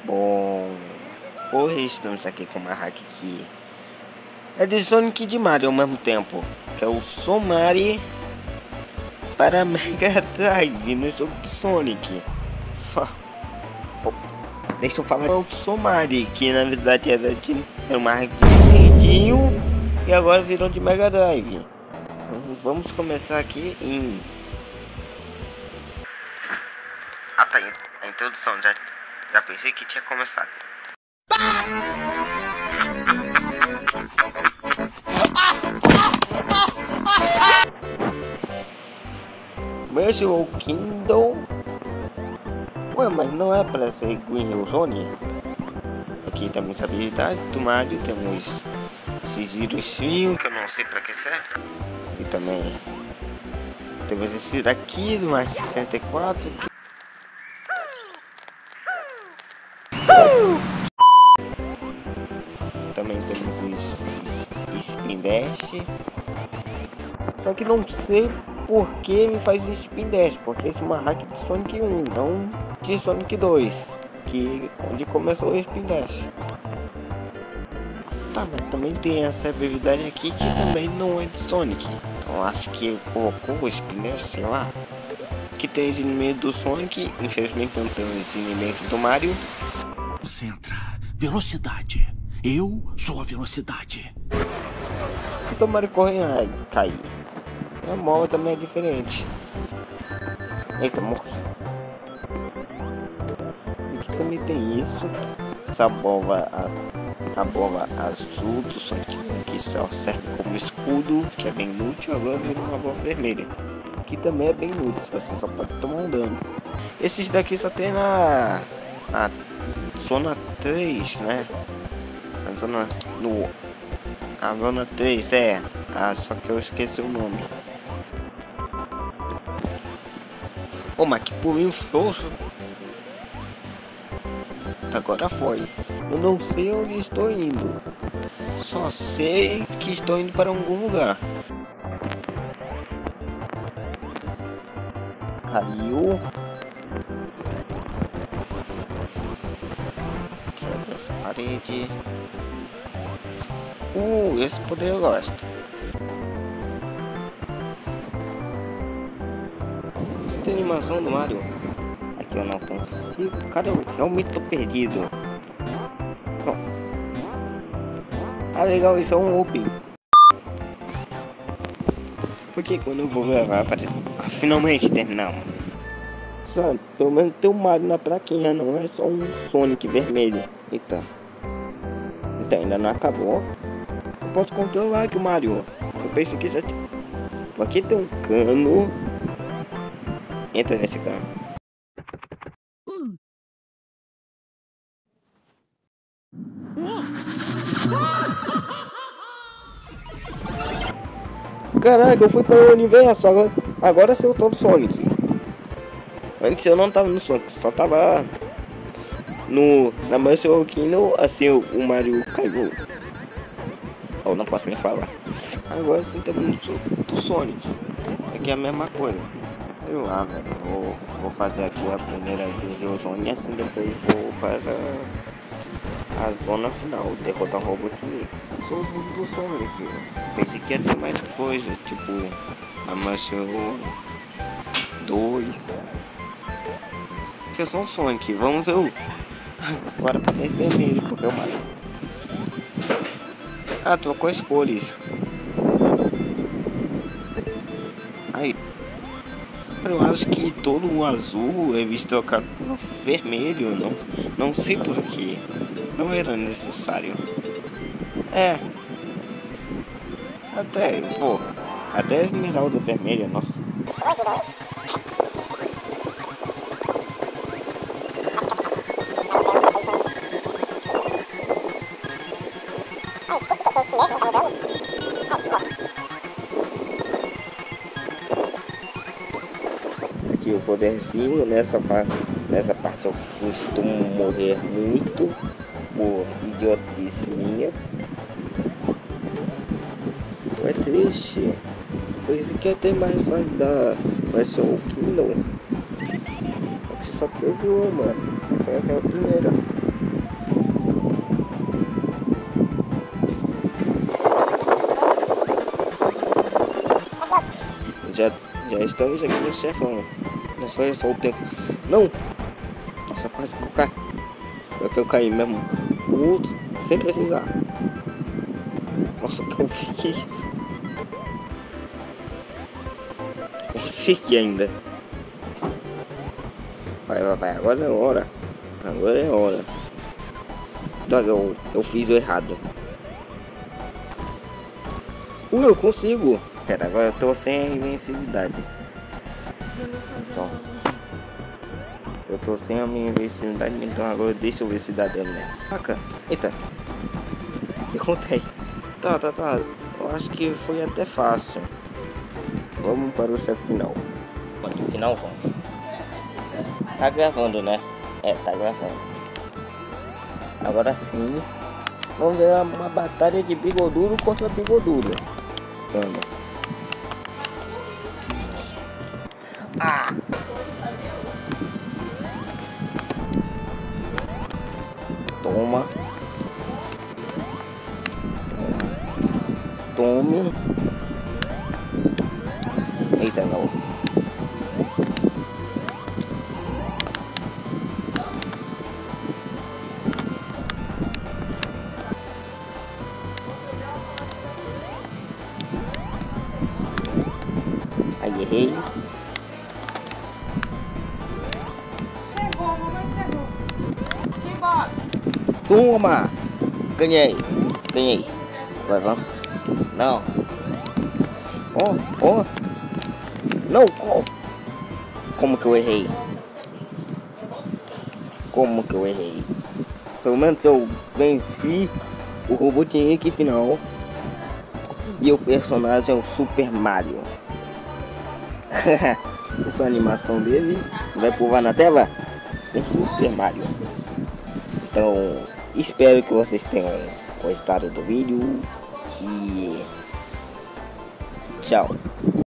Bom, hoje estamos aqui com uma hack que é de Sonic e de Mario ao mesmo tempo, que é o Somari para Mega Drive no jogo de Sonic. Só deixa eu falar o Somari, que na verdade era uma hack de Nintendinho e agora virou de Mega Drive. Vamos começar aqui em... Ah, tá, a introdução, já pensei que tinha começado. Merciful Kingdom. Ué, mas não é para ser Green Hill Zone? Aqui temos habilidades do Mario, temos esses girozinhos que eu não sei para que serve. E também temos esse daqui do mais 64 que... Também temos os Spin Dash. Só que não sei por que me faz Spin Dash, porque esse é uma hack de Sonic 1, não de Sonic 2, que onde começou o Spin Dash. Tá, mas também tem essa habilidade aqui que também não é de Sonic. Então acho que colocou o Spin Dash, sei lá. Que tem os inimigos do Sonic, infelizmente não tem os inimigos do Mario. Concentra, velocidade. Eu sou a velocidade. Se o Mario correr, cair. A mola também é diferente. Eita, morri. Aqui também tem isso. Essa bola, a bola azul do Sonic, que só serve como escudo, que é bem útil. Agora virou uma bola vermelha, que também é bem útil, você só pode tomar um dano. Esses daqui só tem na zona 3, né? A zona 3 é. Só que eu esqueci o nome. Ô, mas que pulinho frouxo. Agora foi. Eu não sei onde estou indo. Só sei que estou indo para algum lugar. Caiu. Quebra essa parede. Esse poder eu gosto. Tem animação do Mario. Aqui eu não consigo. Cara, eu realmente tô perdido. Não. Ah, legal, isso é um looping. Porque quando eu vou gravar, finalmente terminamos. Sabe, pelo menos tem um Mario na plaquinha, não é só um Sonic vermelho. Eita. Então ainda não acabou. Eu posso controlar aqui o Mario. Eu pensei que já tinha. Aqui tem um cano. Entra nesse cano. Caraca, eu fui para o universo. Agora eu tô no Sonic. Antes eu não tava no Sonic, só tava na Merciful Kingdom. Assim o Mario caiu. Eu não posso nem falar. Agora sim estamos no Sonic. Aqui é a mesma coisa. Eu lá, velho. Vou fazer aqui a primeira zona e assim depois vou para a zona final, derrotar o Robotnik. Sou o do Sonic. Pensei que ia ter mais coisa, tipo a Merciful 2. Que é só o Sonic. Vamos ver o... Agora parece vermelho, porque eu matei. Trocou as cores. Aí. Eu acho que todo o azul é visto trocado por vermelho, não sei porquê. Não era necessário. Até a esmeralda vermelha, nossa. Aqui o poderzinho, nessa parte eu costumo morrer muito por idiotice minha. É triste, pois que até mais vai ser o Kingdom. Só teve uma, que foi aquela primeira. Já estamos aqui no chefão. Nossa, olha só o tempo. Não! Nossa, quase que eu caí. Só que eu caí mesmo. Sem precisar. Nossa, que eu fiz. Consegui ainda. Vai. Agora é hora. Agora é hora. Droga, eu fiz o errado. Eu consigo. Pera, agora eu tô sem a invencibilidade. Então, eu tô sem a minha invencibilidade, então agora deixa eu ver se dá dano, né? Caraca, eita. Derrotei. Tá. Eu acho que foi até fácil. Vamos para o chefe final. No final, vamos. Tá gravando, né? É, tá gravando. Agora sim. Vamos ver uma batalha de bigodudo contra bigodudo. Vamos. Ah! Toma. Tome. Eita, não. Aí errei. Chegou, mamãe chegou. Embora. Toma! Ganhei. Vai, vamos. Não. Oh. Não, como que eu errei? Pelo menos eu venci o Robotnik final. E o personagem é o Super Mario. Essa animação dele vai provar na tela? O Super Mario. Então, espero que vocês tenham gostado do vídeo. E tchau.